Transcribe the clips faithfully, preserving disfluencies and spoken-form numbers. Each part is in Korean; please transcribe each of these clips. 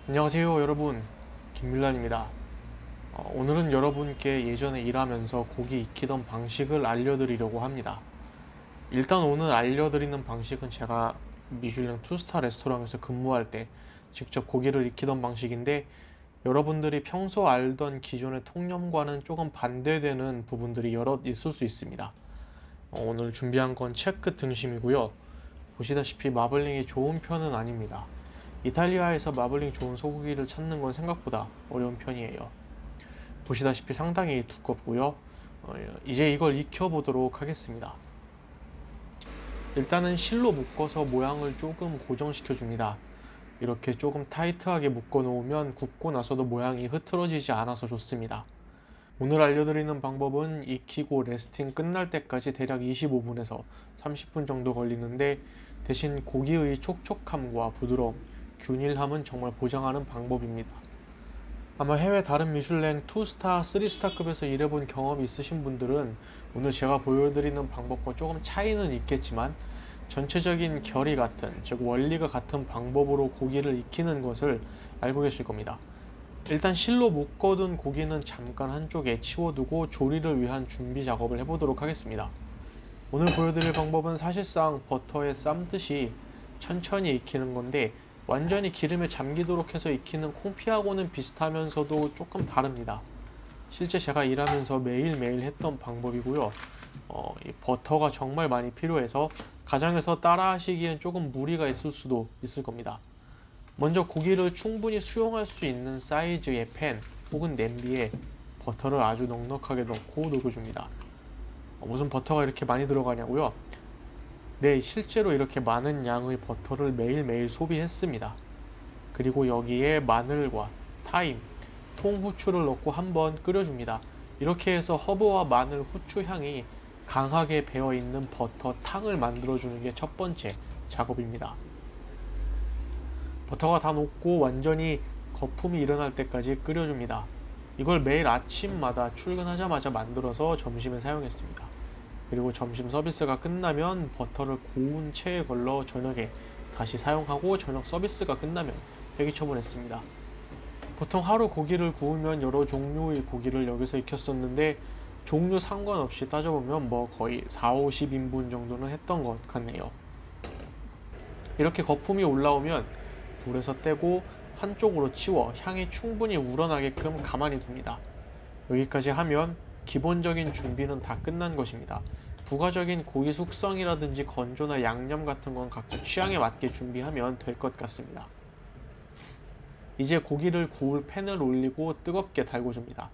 안녕하세요 여러분, 김밀란입니다. 어, 오늘은 여러분께 예전에 일하면서 고기 익히던 방식을 알려드리려고 합니다. 일단 오늘 알려드리는 방식은 제가 미슐랭 투스타 레스토랑에서 근무할 때 직접 고기를 익히던 방식인데, 여러분들이 평소 알던 기존의 통념과는 조금 반대되는 부분들이 여럿 있을 수 있습니다. 어, 오늘 준비한 건 체크 등심이고요. 보시다시피 마블링이 좋은 편은 아닙니다. 이탈리아에서 마블링 좋은 소고기를 찾는 건 생각보다 어려운 편이에요. 보시다시피 상당히 두껍고요. 어, 이제 이걸 익혀보도록 하겠습니다. 일단은 실로 묶어서 모양을 조금 고정시켜 줍니다. 이렇게 조금 타이트하게 묶어 놓으면 굽고 나서도 모양이 흐트러지지 않아서 좋습니다. 오늘 알려드리는 방법은 익히고 레스팅 끝날 때까지 대략 이십오 분에서 삼십 분 정도 걸리는데, 대신 고기의 촉촉함과 부드러움, 균일함은 정말 보장하는 방법입니다. 아마 해외 다른 미슐랭 투 스타, 쓰리 스타급에서 일해본 경험이 있으신 분들은 오늘 제가 보여드리는 방법과 조금 차이는 있겠지만 전체적인 결이 같은, 즉 원리가 같은 방법으로 고기를 익히는 것을 알고 계실 겁니다. 일단 실로 묶어둔 고기는 잠깐 한쪽에 치워두고 조리를 위한 준비 작업을 해보도록 하겠습니다. 오늘 보여드릴 방법은 사실상 버터에 삶듯이 천천히 익히는 건데, 완전히 기름에 잠기도록 해서 익히는 콩피하고는 비슷하면서도 조금 다릅니다. 실제 제가 일하면서 매일매일 했던 방법이고요. 어, 이 버터가 정말 많이 필요해서 가정에서 따라 하시기엔 조금 무리가 있을 수도 있을 겁니다. 먼저 고기를 충분히 수용할 수 있는 사이즈의 팬 혹은 냄비에 버터를 아주 넉넉하게 넣고 녹여줍니다. 어, 무슨 버터가 이렇게 많이 들어가냐고요? 네, 실제로 이렇게 많은 양의 버터를 매일매일 소비했습니다. 그리고 여기에 마늘과 타임, 통후추를 넣고 한번 끓여줍니다. 이렇게 해서 허브와 마늘, 후추 향이 강하게 배어있는 버터탕을 만들어주는 게 첫 번째 작업입니다. 버터가 다 녹고 완전히 거품이 일어날 때까지 끓여줍니다. 이걸 매일 아침마다 출근하자마자 만들어서 점심에 사용했습니다. 그리고 점심 서비스가 끝나면 버터를 고운 체에 걸러 저녁에 다시 사용하고, 저녁 서비스가 끝나면 폐기 처분했습니다. 보통 하루 고기를 구우면 여러 종류의 고기를 여기서 익혔었는데, 종류 상관없이 따져보면 뭐 거의 사, 오십 인분 정도는 했던 것 같네요. 이렇게 거품이 올라오면 불에서 떼고 한쪽으로 치워 향이 충분히 우러나게끔 가만히 둡니다. 여기까지 하면 기본적인 준비는 다 끝난 것입니다. 부가적인 고기 숙성이라든지 건조나 양념 같은 건 각자 취향에 맞게 준비하면 될 것 같습니다. 이제 고기를 구울 팬을 올리고 뜨겁게 달궈줍니다.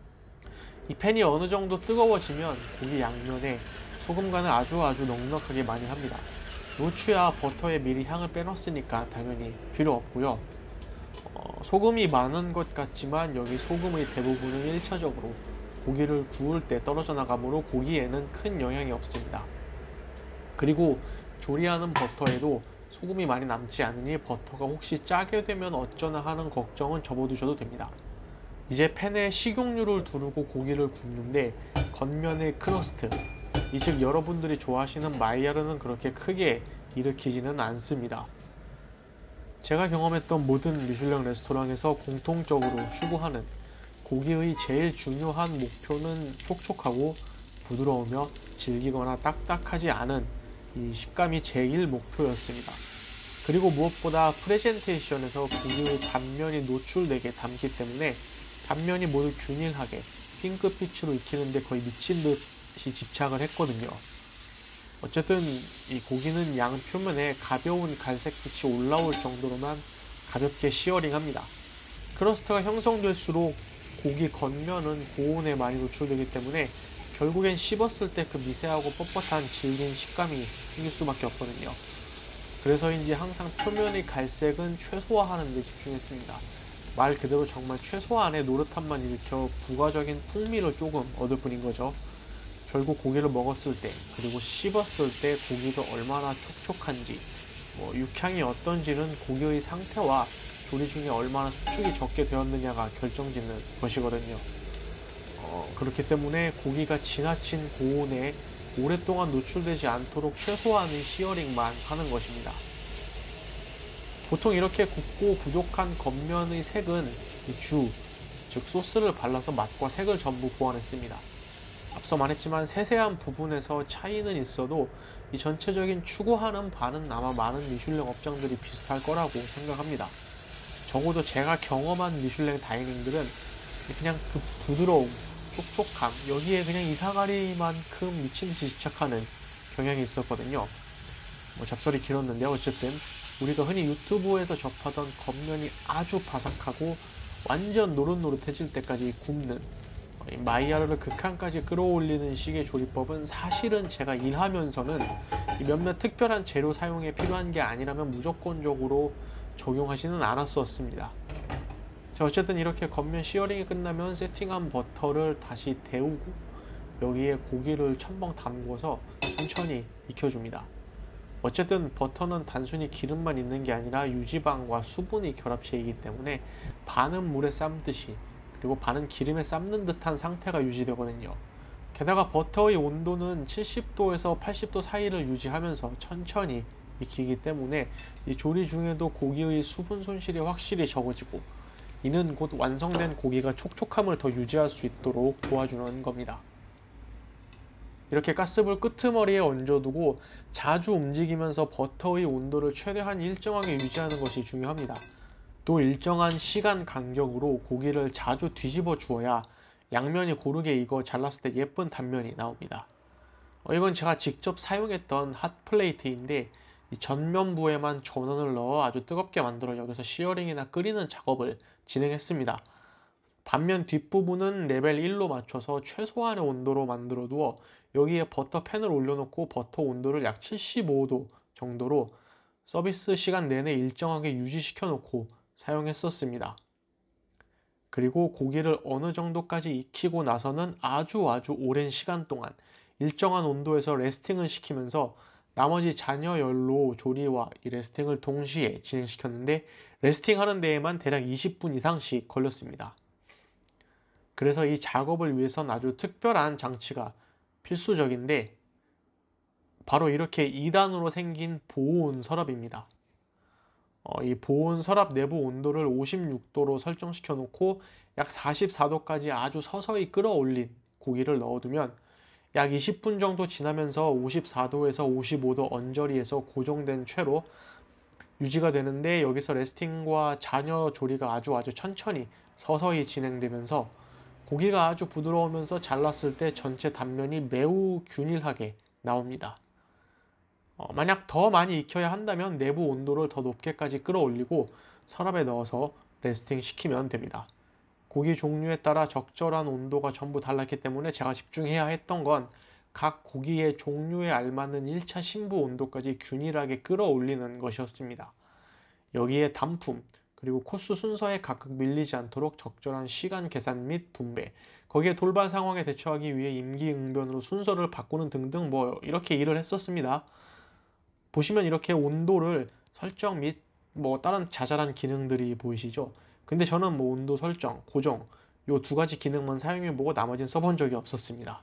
이 팬이 어느 정도 뜨거워지면 고기 양면에 소금 간을 아주 아주 넉넉하게 많이 합니다. 노추야 버터에 미리 향을 빼놨으니까 당연히 필요 없고요. 어, 소금이 많은 것 같지만 여기 소금의 대부분은 일 차적으로 고기를 구울 때 떨어져 나가므로 고기에는 큰 영향이 없습니다. 그리고 조리하는 버터에도 소금이 많이 남지 않으니 버터가 혹시 짜게 되면 어쩌나 하는 걱정은 접어두셔도 됩니다. 이제 팬에 식용유를 두르고 고기를 굽는데, 겉면의 크러스트, 이 즉 여러분들이 좋아하시는 마이야르는 그렇게 크게 일으키지는 않습니다. 제가 경험했던 모든 미슐랭 레스토랑에서 공통적으로 추구하는 고기의 제일 중요한 목표는 촉촉하고 부드러우며 질기거나 딱딱하지 않은 이 식감이 제일 목표였습니다. 그리고 무엇보다 프레젠테이션에서 고기의 단면이 노출되게 담기 때문에 단면이 모두 균일하게 핑크빛으로 익히는데 거의 미친 듯이 집착을 했거든요. 어쨌든 이 고기는 양 표면에 가벼운 갈색빛이 올라올 정도로만 가볍게 시어링합니다. 크러스트가 형성될수록 고기 겉면은 고온에 많이 노출되기 때문에 결국엔 씹었을 때 그 미세하고 뻣뻣한 질긴 식감이 생길 수밖에 없거든요. 그래서인지 항상 표면의 갈색은 최소화하는 데 집중했습니다. 말 그대로 정말 최소한의 노릇함만 일으켜 부가적인 풍미를 조금 얻을 뿐인 거죠. 결국 고기를 먹었을 때, 그리고 씹었을 때 고기가 얼마나 촉촉한지, 뭐 육향이 어떤지는 고기의 상태와 조리 중에 얼마나 수축이 적게 되었느냐가 결정짓는 것이거든요. 어, 그렇기 때문에 고기가 지나친 고온에 오랫동안 노출되지 않도록 최소한의 시어링만 하는 것입니다. 보통 이렇게 굽고 부족한 겉면의 색은 이 주, 즉 소스를 발라서 맛과 색을 전부 보완했습니다. 앞서 말했지만 세세한 부분에서 차이는 있어도 이 전체적인 추구하는 바는 아마 많은 미슐랭 업장들이 비슷할 거라고 생각합니다. 적어도 제가 경험한 미슐랭 다이닝들은 그냥 그 부드러움, 촉촉함, 여기에 그냥 이사가리만큼 미친듯이 집착하는 경향이 있었거든요. 뭐 잡설이 길었는데 어쨌든 우리가 흔히 유튜브에서 접하던 겉면이 아주 바삭하고 완전 노릇노릇해질 때까지 굽는 마이야르를 극한까지 끌어올리는 식의 조리법은 사실은 제가 일하면서는 몇몇 특별한 재료 사용에 필요한 게 아니라면 무조건적으로 적용하지는 않았었습니다. 자, 어쨌든 이렇게 겉면 시어링이 끝나면 세팅한 버터를 다시 데우고 여기에 고기를 첨벙 담궈서 천천히 익혀줍니다. 어쨌든 버터는 단순히 기름만 있는 게 아니라 유지방과 수분이 결합체이기 때문에 반은 물에 삶듯이 그리고 반은 기름에 삶는 듯한 상태가 유지되거든요. 게다가 버터의 온도는 칠십 도에서 팔십 도 사이를 유지하면서 천천히 익히기 때문에 이 조리 중에도 고기의 수분 손실이 확실히 적어지고 이는 곧 완성된 고기가 촉촉함을 더 유지할 수 있도록 도와주는 겁니다. 이렇게 가스불 끄트머리에 얹어두고 자주 움직이면서 버터의 온도를 최대한 일정하게 유지하는 것이 중요합니다. 또 일정한 시간 간격으로 고기를 자주 뒤집어 주어야 양면이 고르게 익어 잘랐을 때 예쁜 단면이 나옵니다. 어, 이건 제가 직접 사용했던 핫플레이트인데 이 전면부에만 전원을 넣어 아주 뜨겁게 만들어 여기서 시어링이나 끓이는 작업을 진행했습니다. 반면 뒷부분은 레벨 일로 맞춰서 최소한의 온도로 만들어 두어 여기에 버터 팬을 올려놓고 버터 온도를 약 칠십오 도 정도로 서비스 시간 내내 일정하게 유지시켜 놓고 사용했었습니다. 그리고 고기를 어느 정도까지 익히고 나서는 아주 아주 오랜 시간 동안 일정한 온도에서 레스팅을 시키면서 나머지 잔여열로 조리와 이 레스팅을 동시에 진행시켰는데 레스팅 하는 데에만 대략 이십 분 이상씩 걸렸습니다. 그래서 이 작업을 위해선 아주 특별한 장치가 필수적인데 바로 이렇게 이 단으로 생긴 보온 서랍입니다. 어, 이 보온 서랍 내부 온도를 오십육 도로 설정시켜 놓고 약 사십사 도까지 아주 서서히 끌어올린 고기를 넣어두면 약 이십 분 정도 지나면서 오십사 도에서 오십오 도 언저리에서 고정된 채로 유지가 되는데 여기서 레스팅과 잔여 조리가 아주 아주 천천히 서서히 진행되면서 고기가 아주 부드러우면서 잘랐을 때 전체 단면이 매우 균일하게 나옵니다. 어, 만약 더 많이 익혀야 한다면 내부 온도를 더 높게까지 끌어올리고 서랍에 넣어서 레스팅 시키면 됩니다. 고기 종류에 따라 적절한 온도가 전부 달랐기 때문에 제가 집중해야 했던 건 각 고기의 종류에 알맞는 일 차 신부 온도까지 균일하게 끌어올리는 것이었습니다. 여기에 단품, 그리고 코스 순서에 각각 밀리지 않도록 적절한 시간 계산 및 분배, 거기에 돌발 상황에 대처하기 위해 임기응변으로 순서를 바꾸는 등등 뭐 이렇게 일을 했었습니다. 보시면 이렇게 온도를 설정 및 뭐 다른 자잘한 기능들이 보이시죠? 근데 저는 뭐 온도 설정, 고정 요 두 가지 기능만 사용해보고 나머지는 써본 적이 없었습니다.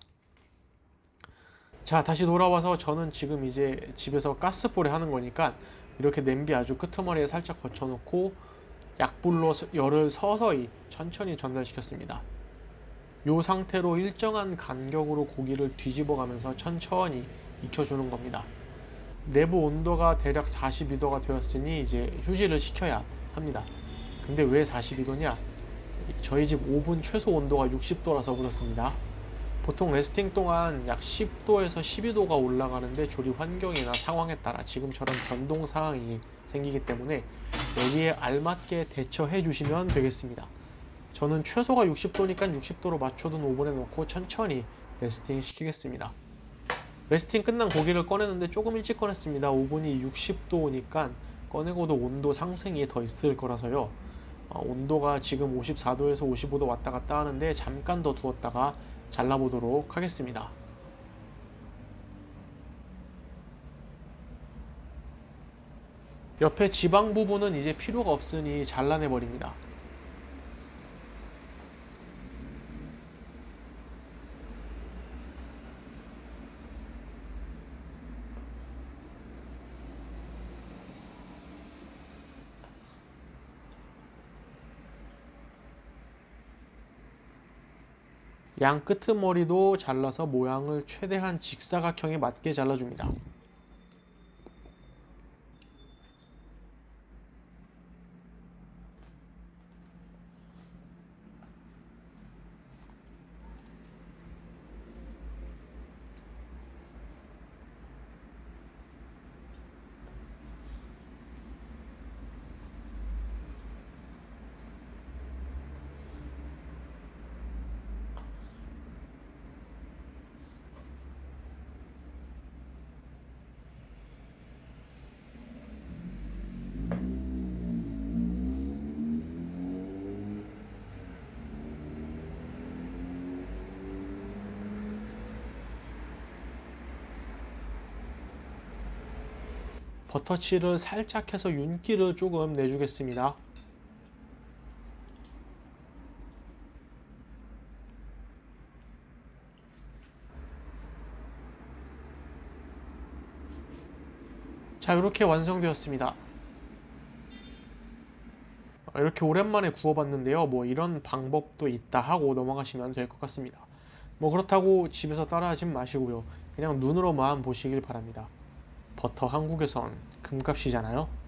자, 다시 돌아와서 저는 지금 이제 집에서 가스불에 하는 거니까 이렇게 냄비 아주 끄트머리에 살짝 거쳐놓고 약불로 열을 서서히 천천히 전달시켰습니다. 이 상태로 일정한 간격으로 고기를 뒤집어 가면서 천천히 익혀주는 겁니다. 내부 온도가 대략 사십이 도가 되었으니 이제 휴지를 식혀야 합니다. 근데 왜 사십이 도냐? 저희 집 오븐 최소 온도가 육십 도라서 그렇습니다. 보통 레스팅 동안 약 십 도에서 십이 도가 올라가는데 조리 환경이나 상황에 따라 지금처럼 변동 상황이 생기기 때문에 여기에 알맞게 대처해 주시면 되겠습니다. 저는 최소가 육십 도니까 육십 도로 맞춰둔 오븐에 넣고 천천히 레스팅 시키겠습니다. 레스팅 끝난 고기를 꺼내는데 조금 일찍 꺼냈습니다. 오븐이 육십 도니까 꺼내고도 온도 상승이 더 있을 거라서요. 어, 온도가 지금 오십사 도에서 오십오 도 왔다 갔다 하는데 잠깐 더 두었다가 잘라보도록 하겠습니다. 옆에 지방 부분은 이제 필요가 없으니 잘라내버립니다. 양 끄트머리도 잘라서 모양을 최대한 직사각형에 맞게 잘라줍니다. 버터칠을 살짝 해서 윤기를 조금 내주겠습니다. 자, 이렇게 완성되었습니다. 이렇게 오랜만에 구워봤는데요. 뭐 이런 방법도 있다 하고 넘어가시면 될 것 같습니다. 뭐 그렇다고 집에서 따라하진 마시고요. 그냥 눈으로만 보시길 바랍니다. 버터 한국에선 금값이잖아요.